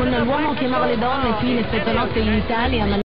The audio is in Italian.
con l'uomo che amava le donne qui in effetto notte in Italia.